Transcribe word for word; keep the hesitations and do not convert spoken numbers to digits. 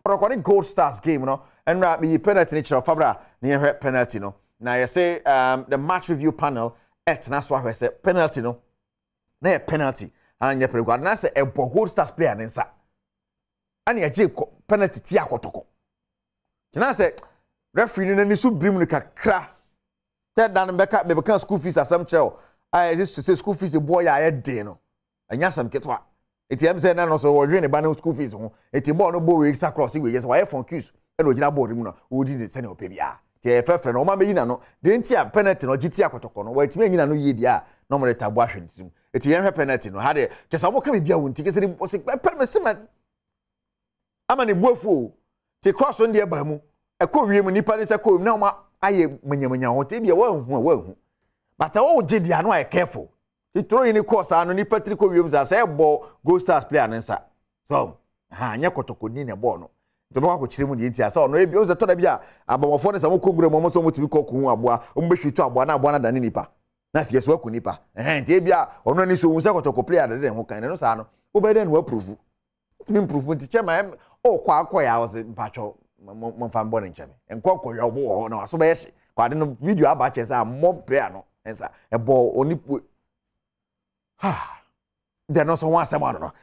Recording Goldstars game, no, and right me penalty nature of Fabra near penalty, no. Now you say um the match review panel et that's why I say penalty, no. Na penalty, and you pray God. Na say a Goldstars player nensa. And you jig penalty tia Kotoko. Tina say referee no ni so brim no kakra. Third down beka me beka school fees asam chel. I exist to say school fees boy ya dey no. Anya sam ketwa. Eti am say na no so we ne ba no school fees ho. Eti ball no bo we cross we yes why phone queues. E no gina board mu no. We di the ten o pe bia. Ti e fefe no ma me yina no. De ntia penalty no giti Kotoko no. We ti me yina no ye dia. No mo retabu ahwe ntim. Eti yen hwe penalty no. Ha de kesa mo ka bia wonti kesa ni se pe me se ma ama ne buafu ti cross on de ba mu. E ko wie mu nipa ni se ko na ma aye manyamanya ho te bia wa hu wa hu. But oh jidi anu I careful. He throw in the course anu ni Patrick Williams as a ball Goldstars player nensa. So, ha nya Kotoko ni ne ball no. To no ko chire mu di ntia so no e bi o ze to da bia abamofo ne samo kongure mo so mo tibi koku aboa o mbe hwitu aboa na aboa na dane nipa. Na fie so aku nipa. Eh ntia bia ono ni so hu se Kotoko player de ho kan no sa no. Wo be den wo prove. Timi improve nti chema o kwa akoya o se mpacho mo fan ball ncheme. Enko koyo bo ho na so be yeshi. Kwa de no video aba chesa mo player no. Ensa e ball onipo ha there no so one someone no